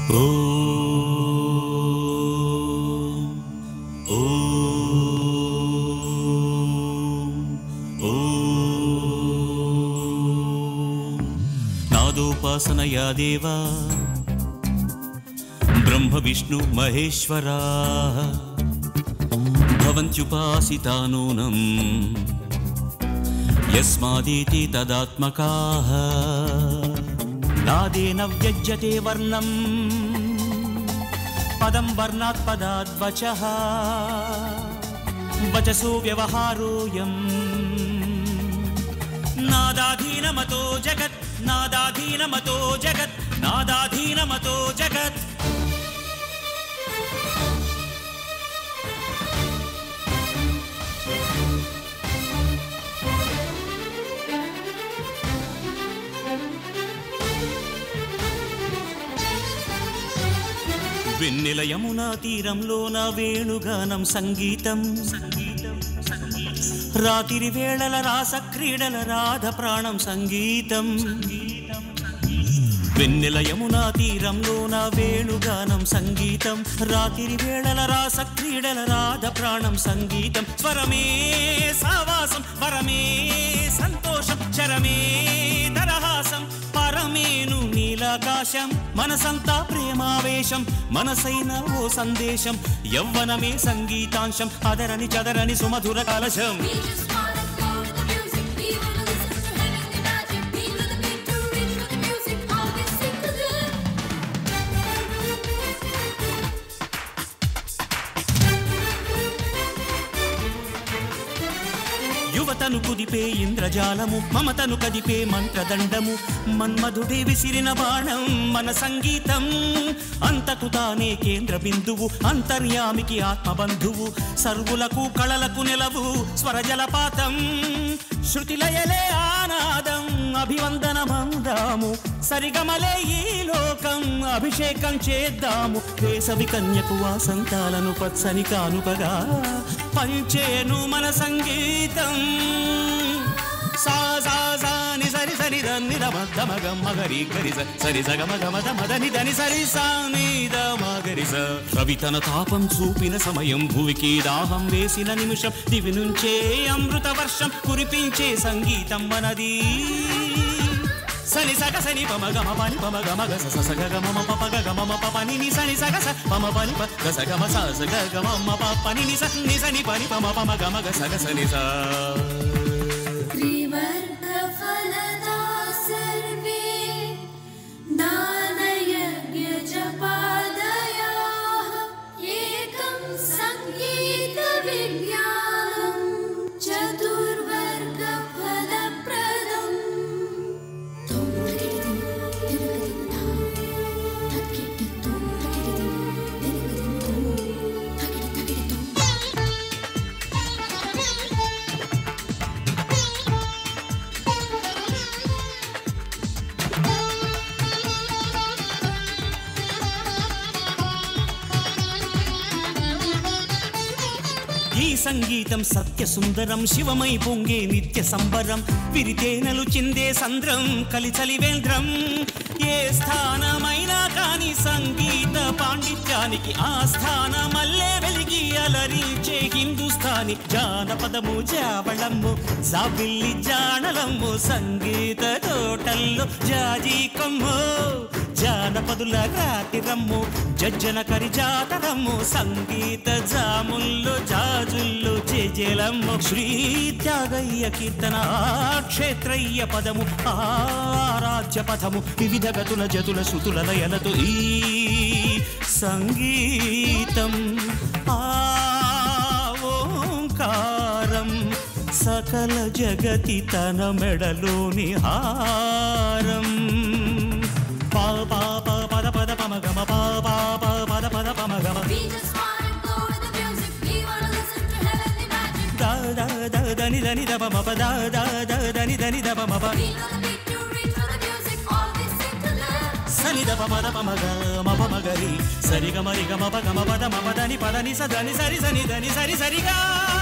नादोपासनया देवा ब्रह्म विष्णु महेश्वरा भवन्त्युपासिता नूनम् यस्मादिति तदात्मकाः नादेन व्यज्यते वर्णम् पदं वर्णात् पदात् वचः वचसो व्यवहारोऽयम् नादाधीनमतो जगत् नादाधीनमतो जगत् नादाधीनमतो जगत् వెన్నెల యమునా తీరంలోన వేణుగానం సంగీతం రాత్రి వేళల రాస క్రీడల రాధ ప్రాణం సంగీతం వెన్నెల యమునా తీరంలోన వేణుగానం సంగీతం రాత్రి వేళల రాస క్రీడల రాధ ప్రాణం సంగీతం స్వరమే సావాసం వరమే సంతోషం చరమే దరహాసం పరమేను నీలాకాశం మనసంతా ప్రేమావేశం మనసైన ఓ సందేశం యవ్వనమే సంగీతాంశం అదరని చదరని సుమధుర కలశం యువతను కుదిపే ఇంద్రజాలము మమతను కదిపే మంత్రదండము మన్మధుడే విసిరిన బాణం మన సంగీతం అంతకు తానే కేంద్ర బిందువు అంతర్యామికి ఆత్మబంధువు సర్వులకు కళలకు నెలవు స్వరజలపాతం శృతిలయలే ఆనాదం అభివందనమందాము సరిగమలే ఈ లోకం అభిషేకం చేద్దాము వేసవి కన్యకు వాసంతాలను పచ్చని కానుకగా పంచేను మన సంగీతం సా సా సా ని సరి సరి దని ద మద మగ మగరి గరి సరి సగ మగ మద మదని దని సరి సా ని ద మగరి స రవి తన తాపం చూపిన సమయం భూమికి దాహం వేసిన నిమిషం దివి నుంచే అమృత వర్షం కురిపించే సంగీతం మనది సని సగ సని పమ గమ పని పమ గమ గ స స గ గమ ప ప గ గమ మ ప పని ని సని సగ స పమ పని ప గ స గమ స స గ గమ మ ప పని ని సని పని పమ పమ గమ గ సగ సని స త్రివర్గ ఫలదా సర్వే దానయజ్ఞ జపాదయాః ఏకం సంగీత విజ్ఞానం చతుర్వర్గ ఫలప్రదం ఈ సంగీతం సత్య సుందరం శివమై పొంగే నిత్య సంబరం విరితేనలు చిందే సంద్రం కలిచలివేంద్రం ఏ స్థానమైనా కాని సంగీత పాండిత్యానికి ఆ స్థానమల్లే వెలిగి అలరించే హిందుస్థాని జానపదము జావళము జాబిల్లి జానలము సంగీత తోటల్లో జాజీ కొమ్ము జానపదుల రాతిరమ్ము జజ్జన కరి జాతరమ్ము సంగీత జాముల్లో జాజుల్లో జేజేలమ్ము శ్రీ త్యాగయ్య కీర్తన క్షేత్రయ్య పదము ఆరాధ్య పథము వివిధ గతుల జతుల శృతుల లయలతో ఈ సంగీతం ఆ ఓంకారం సకల జగతి తన మెడలోని హారం pa pa pa pa da pa da pa ma ga ma pa pa pa pa da pa ma ga ma. We just wanna go with the music. We wanna listen to heavenly magic. Da da da da ni da pa ma pa da da da ni da pa ma pa. We know the beat to reach for the music. All we sing to love. Sani da pa ma ga ma pa ma ga ri. Sari ga ma ri ga ma pa da ma pa da ni sa da ni sari sani da ni sari sari ga.